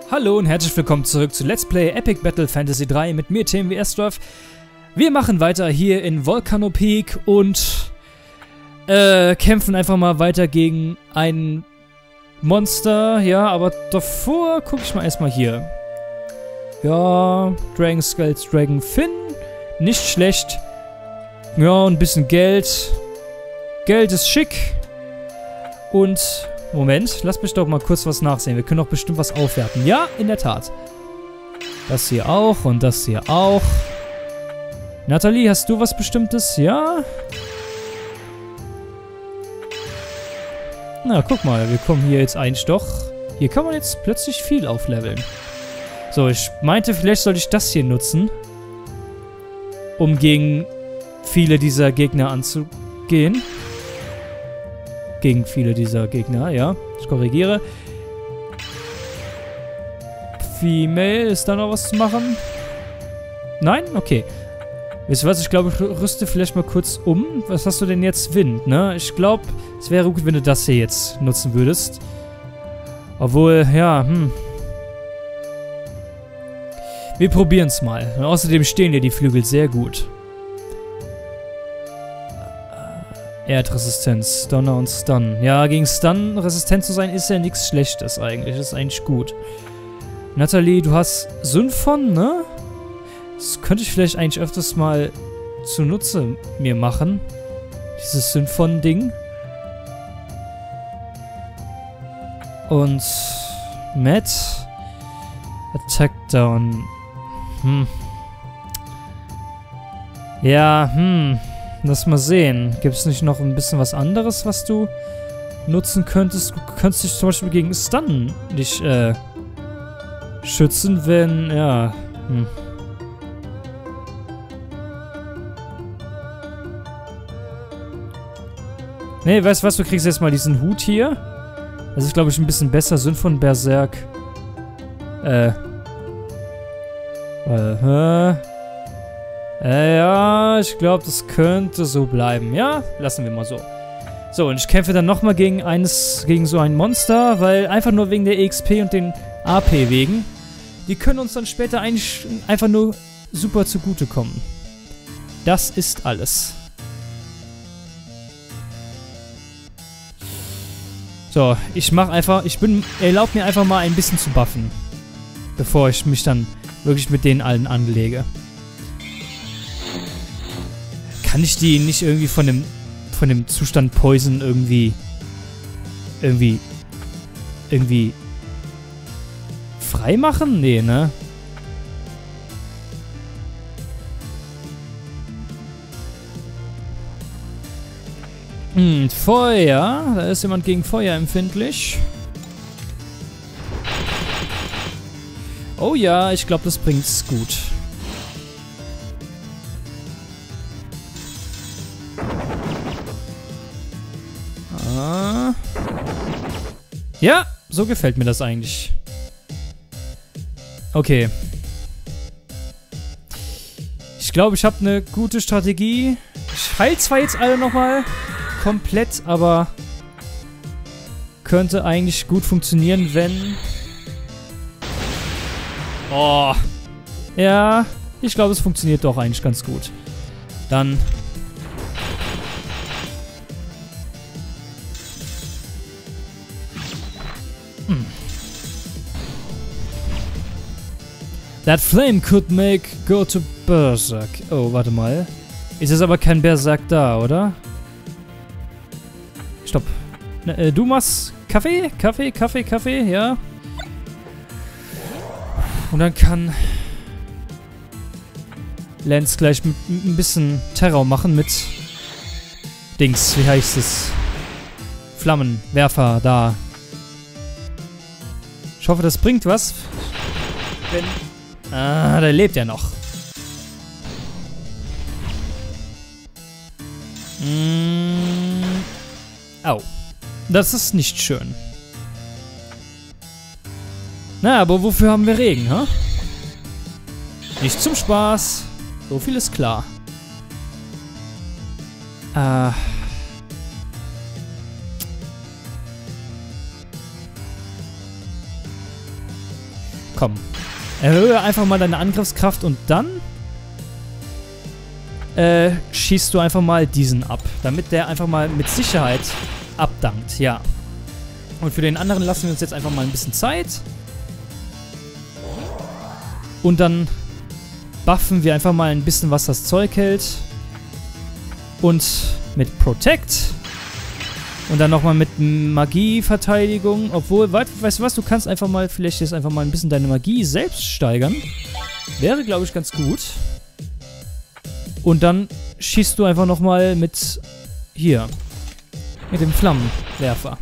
Hallo und herzlich willkommen zurück zu Let's Play Epic Battle Fantasy 3 mit mir, TMWSdorf. Wir machen weiter hier in Volcano Peak und kämpfen einfach mal weiter gegen ein Monster. Ja, aber davor gucke ich mal erstmal hier. Ja, Dragon Skulls, Dragon Fin. Nicht schlecht. Ja, ein bisschen Geld. Geld ist schick. Und, Moment, lass mich doch mal kurz was nachsehen. Wir können doch bestimmt was aufwerten. Ja, in der Tat. Das hier auch und das hier auch. Nathalie, hast du was Bestimmtes? Ja? Na, guck mal, wir kommen hier jetzt eigentlich doch. Hier kann man jetzt plötzlich viel aufleveln. So, ich meinte, vielleicht sollte ich das hier nutzen, um gegen viele dieser Gegner anzugehen. Gegen viele dieser Gegner, ja. Ich korrigiere. Female, ist da noch was zu machen? Nein? Okay. Weißt du was? Ich glaube, ich rüste vielleicht mal kurz um. Was hast du denn jetzt? Wind, ne? Ich glaube, es wäre gut, wenn du das hier jetzt nutzen würdest. Obwohl, ja, wir probieren es mal. Und außerdem stehen dir die Flügel sehr gut. Erdresistenz, Donner und Stun. Ja, gegen Stun resistent zu sein, ist ja nichts Schlechtes eigentlich. Das ist eigentlich gut. Nathalie, du hast Synphon, ne? Das könnte ich vielleicht eigentlich öfters mal zunutze mir machen. Dieses Synphon-Ding. Und Matt. Attack Down. Ja, lass mal sehen. Gibt es nicht noch ein bisschen was anderes, was du nutzen könntest? Du könntest dich zum Beispiel gegen Stun nicht schützen, wenn, ja, Nee, weißt du was? Du kriegst jetzt mal diesen Hut hier. Das ist, glaube ich, ein bisschen besser. Synphon Berserk. Ja, ich glaube, das könnte so bleiben. Ja, lassen wir mal so. So, und ich kämpfe dann nochmal gegen so ein Monster, weil einfach nur wegen der EXP und den AP wegen. Die können uns dann später eigentlich einfach nur super zugutekommen. Das ist alles. So, erlaub mir einfach mal ein bisschen zu buffen. Bevor ich mich dann wirklich mit denen allen anlege. Kann ich die nicht irgendwie von dem Zustand Poison irgendwie frei machen? Nee, ne? Feuer. Da ist jemand gegen Feuer empfindlich. Oh ja, ich glaube, das bringt's gut. Ja, so gefällt mir das eigentlich. Okay. Ich glaube, ich habe eine gute Strategie. Ich heile zwar jetzt alle nochmal komplett, aber könnte eigentlich gut funktionieren, wenn... Oh. Ja, ich glaube, es funktioniert doch eigentlich ganz gut. Dann... That flame could make go to Berserk. Oh, warte mal. Ist jetzt aber kein Berserk da, oder? Stopp. Du machst Kaffee? Kaffee, ja. Und dann kann Lance gleich ein bisschen Terror machen mit Dings, wie heißt es? Flammenwerfer, da. Ich hoffe, das bringt was. Wenn... Ah, der lebt ja noch. Au. Das ist nicht schön. Na, aber wofür haben wir Regen, hä? Nicht zum Spaß. So viel ist klar. Komm. Erhöhe einfach mal deine Angriffskraft und dann schießt du einfach mal diesen ab. Damit der einfach mal mit Sicherheit abdankt. Ja. Und für den anderen lassen wir uns jetzt einfach mal ein bisschen Zeit. Und dann buffen wir einfach mal ein bisschen, was das Zeug hält. Und mit Protect. Und dann nochmal mit Magieverteidigung. Obwohl, weißt du was, du kannst einfach mal, vielleicht jetzt einfach mal ein bisschen deine Magie selbst steigern. Wäre, glaube ich, ganz gut. Und dann schießt du einfach nochmal mit, hier, mit dem Flammenwerfer.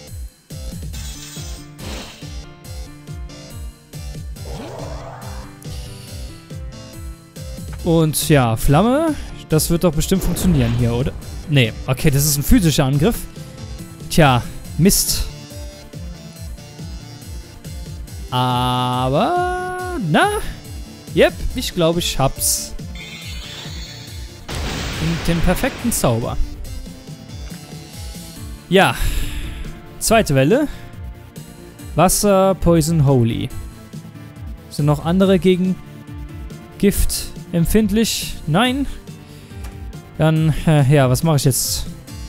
Und ja, Flamme, das wird doch bestimmt funktionieren hier, oder? Nee, okay, das ist ein physischer Angriff. Tja, Mist. Aber, na, yep, ich glaube, ich hab's. Den perfekten Zauber. Ja, zweite Welle. Wasser, Poison, Holy. Sind noch andere gegen Gift empfindlich? Nein. Dann, ja, was mache ich jetzt?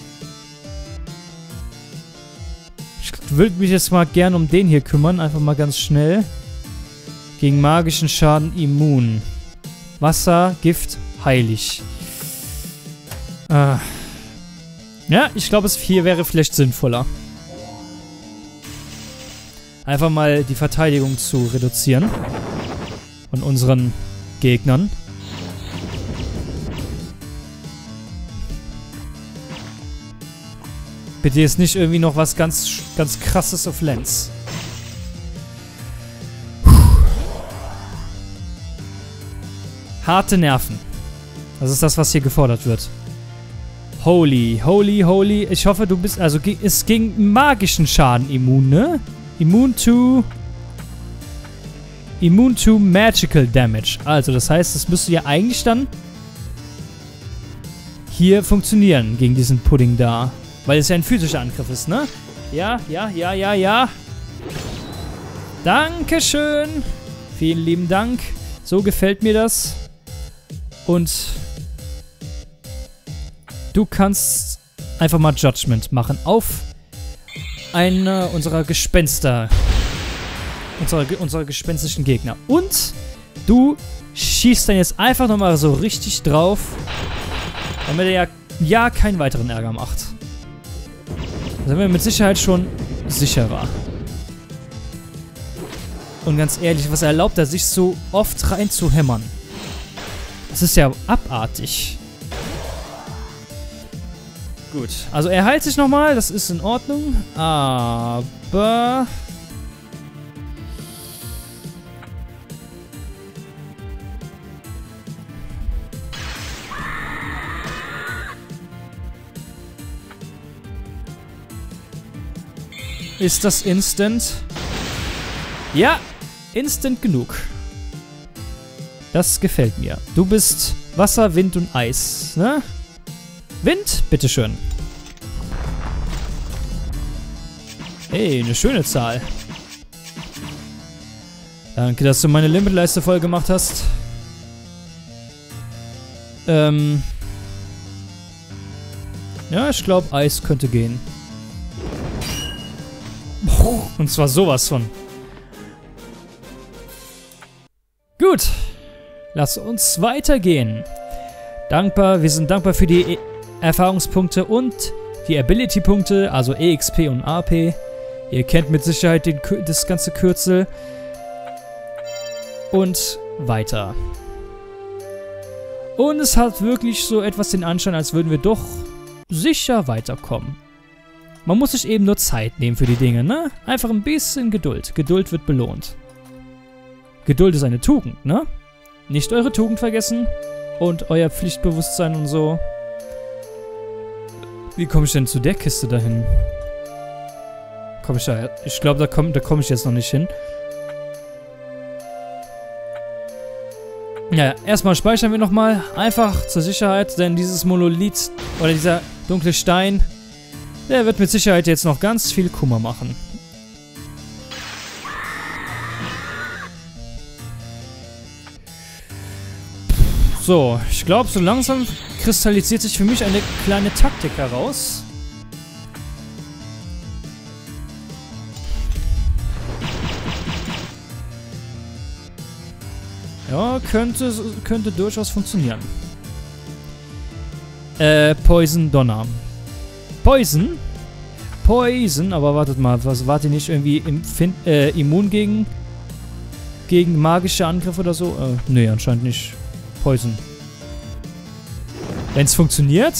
Ich würde mich jetzt mal gern um den hier kümmern. Einfach mal ganz schnell. Gegen magischen Schaden immun. Wasser, Gift, heilig. Ja, ich glaube, es hier wäre vielleicht sinnvoller. Einfach mal die Verteidigung zu reduzieren. Von unseren Gegnern. Bitte jetzt nicht irgendwie noch was ganz krasses auf Lenz. Harte Nerven. Das ist das, was hier gefordert wird. Holy, holy, holy. Ich hoffe, du bist... Also, ist gegen magischen Schaden immun, ne? Immun to magical damage. Also, das heißt, das müsste ja eigentlich dann hier funktionieren gegen diesen Pudding da. Weil es ja ein physischer Angriff ist, ne? Ja, ja, ja, ja, ja. Dankeschön. Vielen lieben Dank. So gefällt mir das. Und du kannst einfach mal Judgment machen auf eine unserer Gespenster. Unserer gespenstischen Gegner. Und du schießt dann jetzt einfach nochmal so richtig drauf, damit er ja keinen weiteren Ärger macht. Da sind wir mit Sicherheit schon sicherer. Und ganz ehrlich, was erlaubt er sich so oft reinzuhämmern? Das ist ja abartig. Gut, also er heilt sich nochmal, das ist in Ordnung, aber... Ist das instant? Ja, instant genug. Das gefällt mir. Du bist Wasser, Wind und Eis, ne? Wind, bitteschön. Hey, eine schöne Zahl. Danke, dass du meine Limitleiste voll gemacht hast. Ja, ich glaube, Eis könnte gehen. Und zwar sowas von. Gut. Lass uns weitergehen. Wir sind dankbar für die Erfahrungspunkte und die Ability-Punkte, also EXP und AP. Ihr kennt mit Sicherheit das ganze Kürzel. Und weiter. Und es hat wirklich so etwas den Anschein, als würden wir doch sicher weiterkommen. Man muss sich eben nur Zeit nehmen für die Dinge, ne? Einfach ein bisschen Geduld. Geduld wird belohnt. Geduld ist eine Tugend, ne? Nicht eure Tugend vergessen und euer Pflichtbewusstsein und so. Wie komme ich denn zu der Kiste dahin? Ich glaube, da komm ich jetzt noch nicht hin. Ja, erstmal speichern wir nochmal. Einfach zur Sicherheit, denn dieses Monolith oder dieser dunkle Stein, der wird mit Sicherheit jetzt noch ganz viel Kummer machen. So, ich glaube, so langsam kristallisiert sich für mich eine kleine Taktik heraus. Ja, könnte durchaus funktionieren. Poison Donner. Poison? Poison, aber wartet mal, was wart ihr nicht irgendwie immun gegen magische Angriffe oder so? Nee, anscheinend nicht. Poison. Wenn es funktioniert.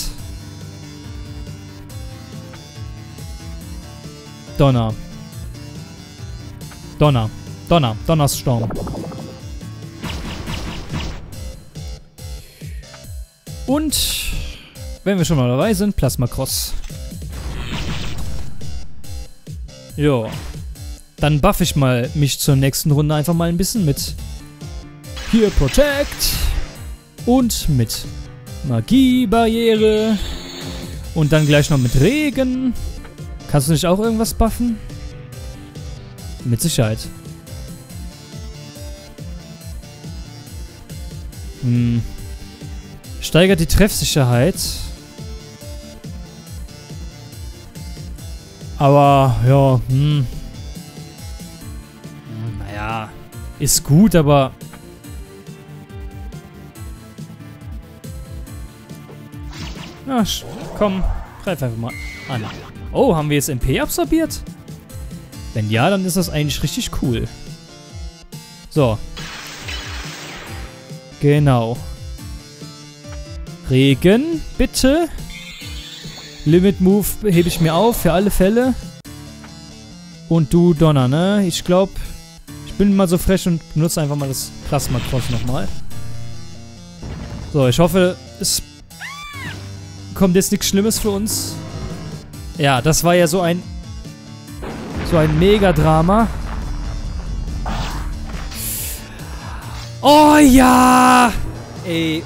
Donner. Donnersturm. Und wenn wir schon mal dabei sind, Plasma Cross. Jo. Dann buff ich mal mich zur nächsten Runde einfach mal ein bisschen mit Here Protect und mit Magiebarriere und dann gleich noch mit Regen. Kannst du nicht auch irgendwas buffen? Mit Sicherheit. Steigert die Treffsicherheit. Aber, ja, naja, ist gut, aber... Ja, komm, greif einfach mal an. Oh, haben wir jetzt MP absorbiert? Wenn ja, dann ist das eigentlich richtig cool. So. Genau. Regen, bitte. Limit Move hebe ich mir auf, für alle Fälle. Und du Donner, ne? Ich glaube, ich bin mal so frech und benutze einfach mal das Plasma Cross nochmal. So, ich hoffe, es kommt jetzt nichts Schlimmes für uns. Ja, das war ja so ein Mega-Drama. Oh ja! Ey.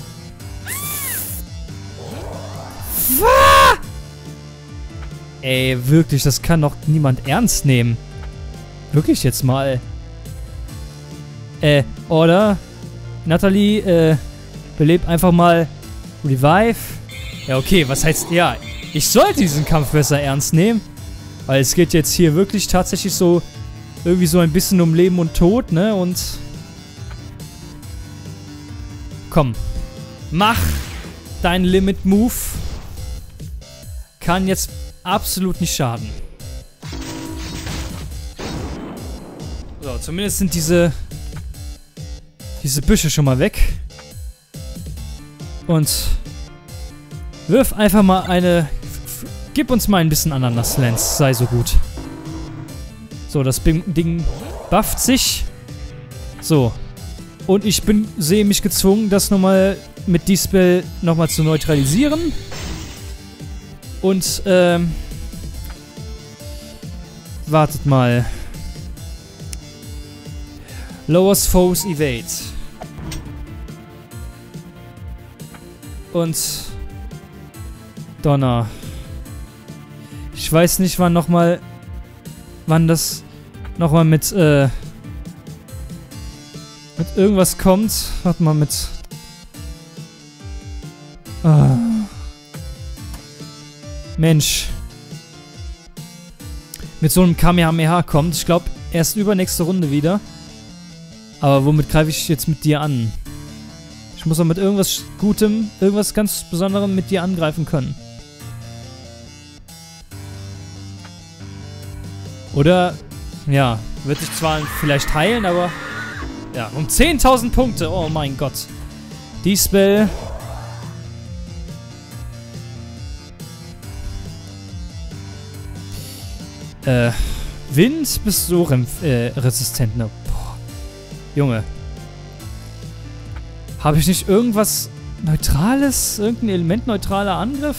Ey, wirklich, das kann doch niemand ernst nehmen. Wirklich jetzt mal. Oder? Natalie, belebt einfach mal Revive. Ja, okay, was heißt, ja, ich sollte diesen Kampf besser ernst nehmen. Weil es geht jetzt hier wirklich tatsächlich so, irgendwie so ein bisschen um Leben und Tod, ne, und... Komm, mach deinen Limit-Move. Kann jetzt absolut nicht schaden. So, zumindest sind diese Büsche schon mal weg. Und wirf einfach mal eine... Gib uns mal ein bisschen Ananas, Lance. Sei so gut. So, das Ding bufft sich. So. Und ich sehe mich gezwungen, das nochmal mit Dispel nochmal zu neutralisieren. Und, wartet mal. Lowers Foes Evade. Und Donner. Ich weiß nicht, wann das nochmal mit irgendwas kommt. Warte mal, mit... Ah. Mensch. Mit so einem Kamehameha kommt. Ich glaube, erst übernächste Runde wieder. Aber womit greife ich jetzt mit dir an? Ich muss doch mit irgendwas Gutem, irgendwas ganz Besonderem mit dir angreifen können. Oder, ja, wird sich zwar vielleicht heilen, aber... Ja, um 10.000 Punkte. Oh mein Gott. Dispel. Wind bist du resistent, ne? Boah. Junge. Habe ich nicht irgendwas Neutrales? Irgendein elementneutraler Angriff?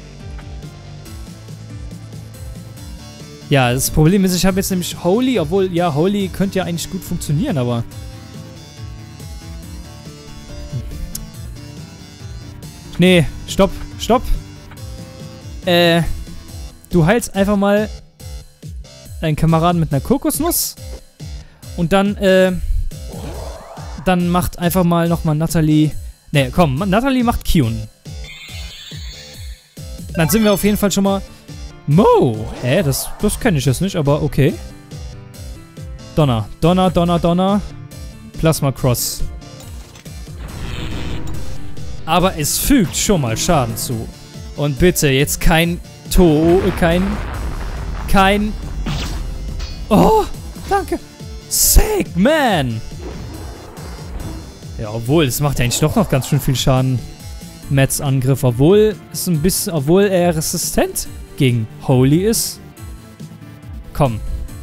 Ja, das Problem ist, ich habe jetzt nämlich Holy, obwohl, ja, Holy könnte ja eigentlich gut funktionieren, aber... Nee, stopp, stopp. Du heilst einfach mal deinen Kameraden mit einer Kokosnuss. Und dann, dann macht einfach mal nochmal Natalie Ne, komm, Natalie macht Kyun. Dann sind wir auf jeden Fall schon mal... Mo! Hä? Das kenne ich jetzt nicht, aber okay. Donner. Donner, Donner, Donner. Plasma Cross. Aber es fügt schon mal Schaden zu. Und bitte, jetzt kein... Kein... Oh! Danke! Sick, man! Ja, obwohl, es macht ja eigentlich doch noch ganz schön viel Schaden. Matts Angriff, obwohl er resistent gegen Holy ist. Komm.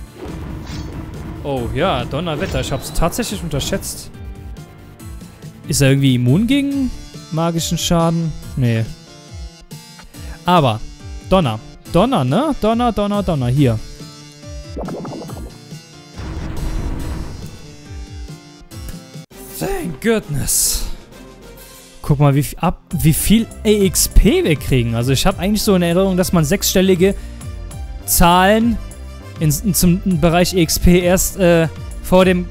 Oh ja, Donnerwetter, ich hab's tatsächlich unterschätzt. Ist er irgendwie immun gegen magischen Schaden? Nee. Aber, Donner. Donner, ne? Donner, Donner, Donner. Hier. Thank goodness. Guck mal, wie viel EXP wir kriegen. Also ich habe eigentlich so eine Erinnerung, dass man sechsstellige Zahlen zum Bereich EXP erst vor dem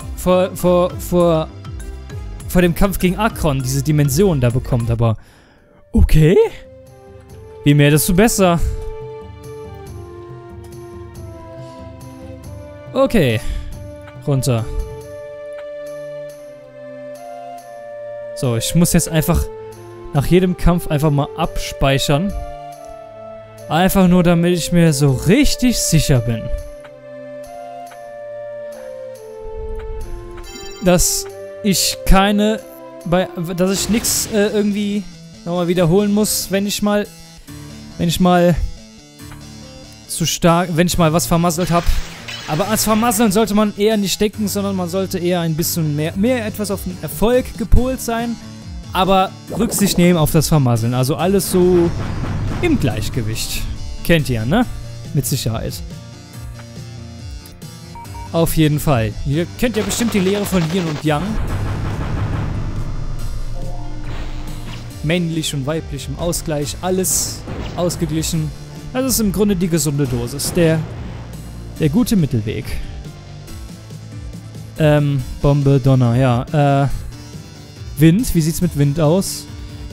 Kampf gegen Akron, diese Dimension da bekommt. Aber okay. Je mehr, desto besser. Okay. Runter. So, ich muss jetzt einfach nach jedem Kampf einfach mal abspeichern. Einfach nur, damit ich mir so richtig sicher bin. Dass ich nichts irgendwie nochmal wiederholen muss, wenn ich mal was vermasselt habe. Aber als Vermasseln sollte man eher nicht denken, sondern man sollte eher ein bisschen mehr etwas auf den Erfolg gepolt sein, aber Rücksicht nehmen auf das Vermasseln. Also alles so im Gleichgewicht. Kennt ihr, ne? Mit Sicherheit. Auf jeden Fall. Ihr kennt ja bestimmt die Lehre von Yin und Yang. Männlich und weiblich im Ausgleich, alles ausgeglichen. Das ist im Grunde die gesunde Dosis. Der gute Mittelweg. Bombe, Donner, ja. Wind, wie sieht's mit Wind aus?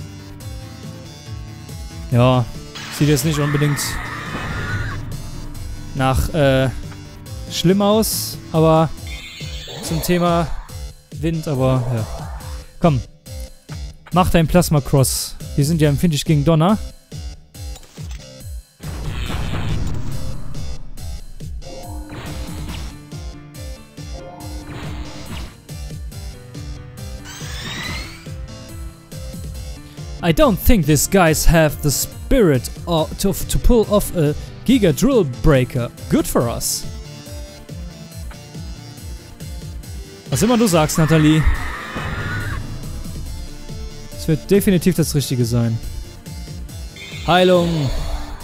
Ja, sieht jetzt nicht unbedingt nach, schlimm aus, aber zum Thema Wind, aber, ja. Komm, mach dein Plasma Cross. Wir sind ja empfindlich gegen Donner. I don't think these guys have the spirit to pull off a Giga Drill Breaker. Good for us. Was immer du sagst, Natalie. Es wird definitiv das Richtige sein. Heilung.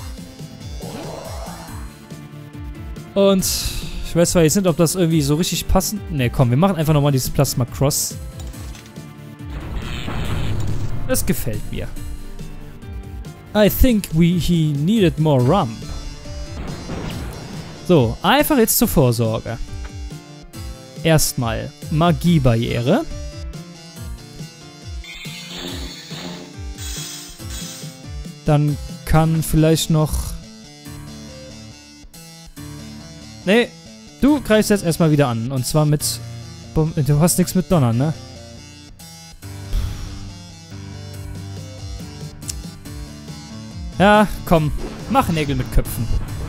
Und ich weiß zwar jetzt nicht, ob das irgendwie so richtig passend... Ne, komm, wir machen einfach nochmal dieses Plasma Cross. Das gefällt mir. I think he needed more rum. So, einfach jetzt zur Vorsorge. Erstmal Magiebarriere. Dann kann vielleicht noch... Nee, du greifst jetzt erstmal wieder an. Und zwar mit... Du hast nichts mit Donner, ne? Ja, komm. Mach Nägel mit Köpfen.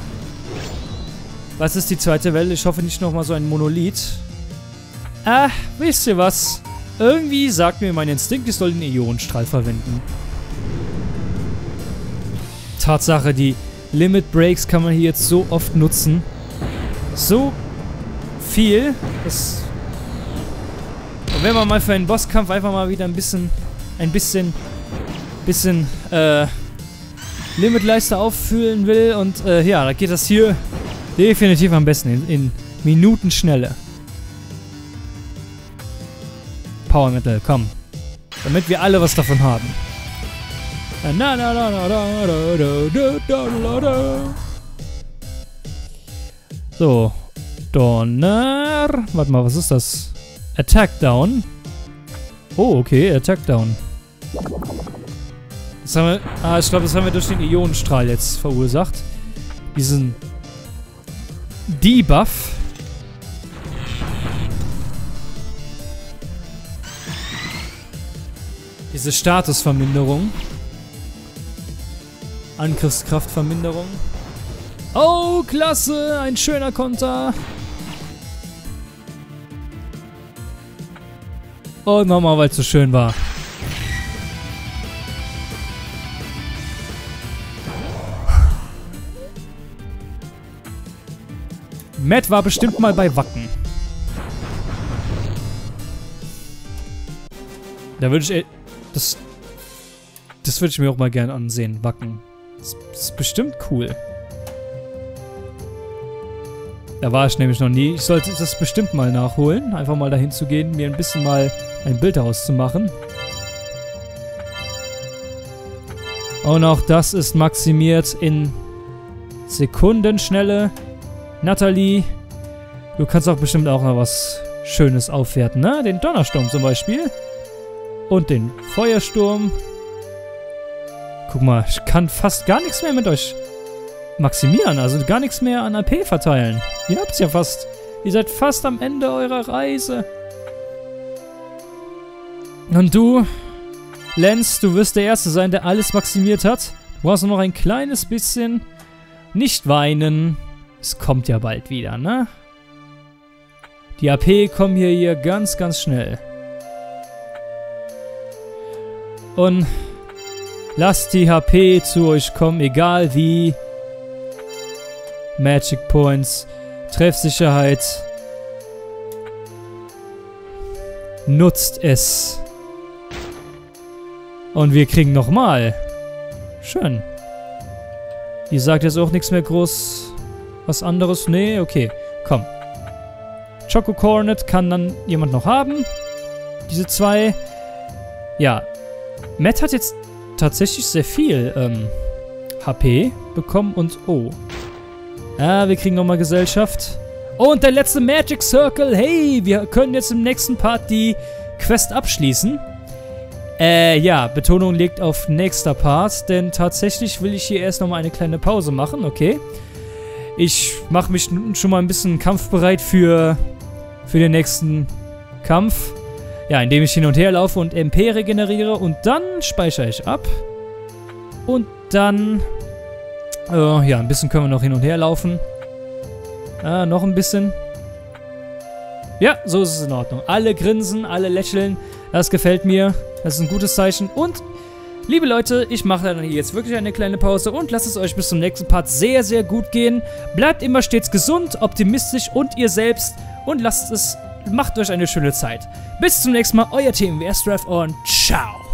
Was ist die zweite Welle? Ich hoffe nicht nochmal so ein Monolith. Wisst ihr was? Irgendwie sagt mir mein Instinkt, ich soll den Ionenstrahl verwenden. Tatsache, die Limit Breaks kann man hier jetzt so oft nutzen. So viel. Und wenn man mal für einen Bosskampf einfach mal wieder ein bisschen Limitleiste auffüllen will und ja, da geht das hier definitiv am besten in Minutenschnelle. Power Metal, komm. Damit wir alle was davon haben. So. Donner. Warte mal, was ist das? Attack Down. Oh, okay, Attack Down. Das haben wir, ich glaube, das haben wir durch den Ionenstrahl jetzt verursacht. Diesen Debuff. Diese Statusverminderung. Angriffskraftverminderung. Oh, klasse! Ein schöner Konter. Und nochmal, weil es so schön war. Matt war bestimmt mal bei Wacken. Da würde ich... Das würde ich mir auch mal gerne ansehen, Wacken. Das ist bestimmt cool. Da war ich nämlich noch nie. Ich sollte das bestimmt mal nachholen. Einfach mal dahin zu gehen, mir ein bisschen mal ein Bild daraus zu machen. Und auch das ist maximiert in Sekundenschnelle. Nathalie, du kannst auch bestimmt auch noch was Schönes aufwerten, ne? Den Donnersturm zum Beispiel. Und den Feuersturm. Guck mal, ich kann fast gar nichts mehr mit euch maximieren. Also gar nichts mehr an AP verteilen. Ihr habt's ja fast. Ihr seid fast am Ende eurer Reise. Und du, Lenz, du wirst der Erste sein, der alles maximiert hat. Du brauchst nur noch ein kleines bisschen. Nicht weinen. Es kommt ja bald wieder, ne? Die AP kommen hier ganz, ganz schnell. Und lasst die HP zu euch kommen, egal wie. Magic Points, Treffsicherheit. Nutzt es. Und wir kriegen nochmal. Schön. Ihr sagt jetzt auch nichts mehr groß. Was anderes? Nee, okay. Komm. Choco Cornet kann dann jemand noch haben. Diese zwei. Ja. Matt hat jetzt tatsächlich sehr viel HP bekommen und oh. Ja, wir kriegen nochmal Gesellschaft. Und der letzte Magic Circle. Hey, wir können jetzt im nächsten Part die Quest abschließen. Ja, Betonung liegt auf nächster Part, denn tatsächlich will ich hier erst nochmal eine kleine Pause machen, okay? Ich mache mich schon mal ein bisschen kampfbereit für den nächsten Kampf. Ja, indem ich hin und her laufe und MP regeneriere und dann speichere ich ab. Und dann, ja, ein bisschen können wir noch hin und her laufen. Noch ein bisschen. Ja, so ist es in Ordnung. Alle grinsen, alle lächeln. Das gefällt mir. Das ist ein gutes Zeichen. Und, liebe Leute, ich mache dann hier jetzt wirklich eine kleine Pause und lasst es euch bis zum nächsten Part sehr, sehr gut gehen. Bleibt immer stets gesund, optimistisch und ihr selbst. Und macht euch eine schöne Zeit. Bis zum nächsten Mal, euer Team WSDrive und ciao.